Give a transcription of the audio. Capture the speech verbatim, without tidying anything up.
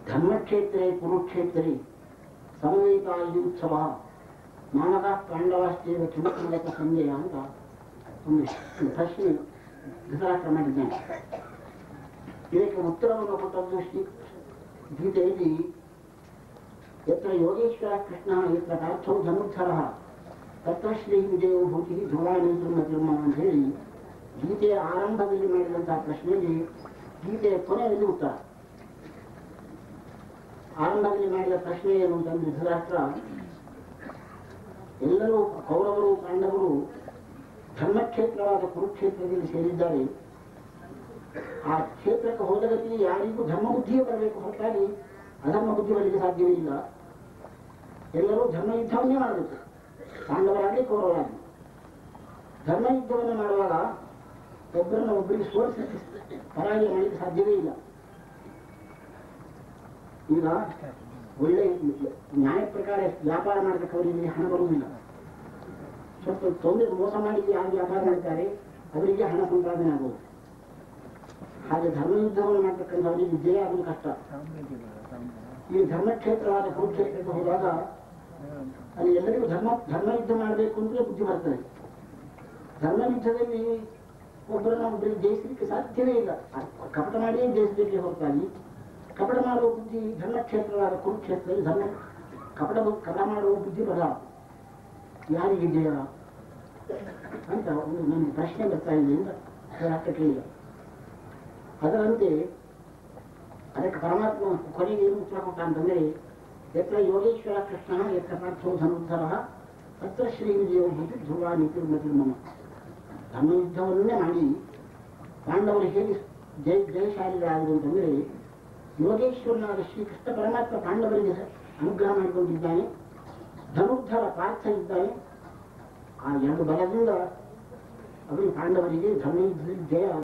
ಧರ್ಮಕ್ಷೇತ್ರೇ ಕುರುಕ್ಷೇತ್ರೇ ಸಮವೇತಾಯುತ್ಸವ ನಾನಕ ಪಾಂಡವಾಶ್ಚೇವ ಕಿಮಕ ಸಂಜಯ ಅಂತ ಒಂದು ಪ್ರಶ್ನೆ ಧೃತರಾಷ್ಟ್ರ ಮಾಡಿದ್ದಾನೆ. ಇದಕ್ಕೆ ಉತ್ತರವನ್ನು ಕೊಟ್ಟದ್ದು ಶ್ರೀ ಗೀತೆಯಲ್ಲಿ ಯತ್ರ ಯೋಗೇಶ್ವರ ಕೃಷ್ಣ ಯತ್ರ ಪಾರ್ಥೋ ಧನುರ್ಧರಃ ತತ್ರ ಶ್ರೀ ವಿಜಯೋ ಭೂತಿ ಧ್ರುವಾನಿರ್ಮ ಅಂತ ಹೇಳಿ ಗೀತೆಯ ಆರಂಭದಲ್ಲಿ ಮಾಡಿದಂತಹ ಪ್ರಶ್ನೆಗೆ ಗೀತೆಯ ಕೊನೆಯಲ್ಲಿ ಉತ್ತರ. ಆರಂಭದಲ್ಲಿ ಮಾಡಿದ ಪ್ರಶ್ನೆ ಏನು ಅಂತಂದ್ರೆ ಧೃತರಾಷ್ಟ್ರ ಎಲ್ಲರೂ ಕೌರವರು ಪಾಂಡವರು ಧರ್ಮಕ್ಷೇತ್ರವಾದ ಕುರುಕ್ಷೇತ್ರದಲ್ಲಿ ಸೇರಿದ್ದಾರೆ. ಆ ಕ್ಷೇತ್ರಕ್ಕೆ ಹೋದ ಗತಿಗೆ ಯಾರಿಗೂ ಧರ್ಮ ಬುದ್ಧಿಯೇ ಬರಬೇಕು, ಹೊರತಾಗಿ ಅಧರ್ಮ ಬುದ್ಧಿ ಬರಲಿಕ್ಕೆ ಸಾಧ್ಯವೇ ಇಲ್ಲ. ಎಲ್ಲರೂ ಧರ್ಮ ಯುದ್ಧವನ್ನೇ ಮಾಡಬೇಕು, ಪಾಂಡವರಾಗಲಿ ಕೌರವರಾಗಲಿ. ಧರ್ಮ ಯುದ್ಧವನ್ನು ಮಾಡುವಾಗ ಒಬ್ಬರನ್ನ ಒಬ್ಬರಿಗೆ ಸೋಲಿಸಿ ಪರಾಜಯ ಮಾಡಲಿಕ್ಕೆ ಸಾಧ್ಯವೇ ಇಲ್ಲ. ಈಗ ಒಳ್ಳೆ ನ್ಯಾಯ ಪ್ರಕಾರ ವ್ಯಾಪಾರ ಮಾಡಬೇಕವರಿಗೆ ಹಣ ಬರುವುದಿಲ್ಲ. ಸ್ವಲ್ಪ ತೊಂದರೆ ಮೋಸ ಮಾಡಿ ಯಾರು ವ್ಯಾಪಾರ ಮಾಡ್ತಾರೆ ಅವರಿಗೆ ಹಣ ಸಂಪಾದನೆ ಆಗುವುದು. ಹಾಗೆ ಧರ್ಮ ಯುದ್ಧವನ್ನು ಮಾಡ್ತಕ್ಕಂಥವರಿಗೆ ವಿಜಯ ಆಗುವುದು ಕಷ್ಟ. ಈ ಧರ್ಮಕ್ಷೇತ್ರವಾದ ಕುರುಕ್ಷೇತ್ರಕ್ಕೆ ಹೋದಾಗ ಅಲ್ಲಿ ಎಲ್ಲರಿಗೂ ಧರ್ಮ ಧರ್ಮ ಯುದ್ಧ ಮಾಡಬೇಕು ಅಂತಲೇ ಬುದ್ಧಿ ಬರ್ತದೆ. ಧರ್ಮ ಯುದ್ಧದಲ್ಲಿ ಒಬ್ಬರನ್ನ ಒಬ್ಬರಿಗೆ ಜಯಿಸಲಿಕ್ಕೆ ಸಾಧ್ಯವೇ ಇಲ್ಲ. ಕಪಟ ಮಾಡಿಯೇ ಜಯಿಸಲಿಕ್ಕೆ ಹೊರತಾಗಿ ಕಪಟ ಮಾಡುವ ಬುದ್ಧಿ ಧರ್ಮಕ್ಷೇತ್ರವಾದ ಕುರುಕ್ಷೇತ್ರದಲ್ಲಿ ಧರ್ಮ ಕಪಟ ಕಪಟ ಮಾಡುವ ಬುದ್ಧಿ ಬರ ಯಾರಿಗೆ ಜಯ ಅಂತ ಒಂದು ನನ್ನ ಪ್ರಶ್ನೆ ಬರ್ತಾ ಇದೆ ಅಂತ ಅರ್ಥ ಕೇಳಿದ. ಅದರಂತೆ ಅದಕ್ಕೆ ಪರಮಾತ್ಮ ಕೊನೆಗೆ ಏನು ಉತ್ತರ ಕೊಟ್ಟ ಅಂತಂದರೆ ಯತ್ರ ಯೋಗೇಶ್ವರ ಕೃಷ್ಣ ಯತ್ರ ಪಾರ್ಥೋ ಧನುರ್ಧರಃ ತತ್ರ ಶ್ರೀ ವಿಜಯೋ ಭೂತಿ ಧ್ರುವ ನೀತಿರ್ಮತಿರ್ಮಮ. ಧರ್ಮ ಯುದ್ಧವನ್ನೇ ಮಾಡಿ ಪಾಂಡವರು ಹೇಗೆ ಜಯ ಜಯಶಾಲಿಗಳಾದರು ಅಂತಂದರೆ ಯೋಗೇಶ್ವರನಾದ ಶ್ರೀಕೃಷ್ಣ ಪರಮಾತ್ಮ ಪಾಂಡವರಿಗೆ ಅನುಗ್ರಹ ಮಾಡಿಕೊಂಡಿದ್ದಾನೆ. ಧನುರ್ಧರ ಪಾರ್ಥ ಇದ್ದಾನೆ. ಆ ಎರಡು ಬಲದಿಂದ ಅವರು ಪಾಂಡವರಿಗೆ ಧರ್ಮ ಯುದ್ಧದಲ್ಲಿ ಜಯ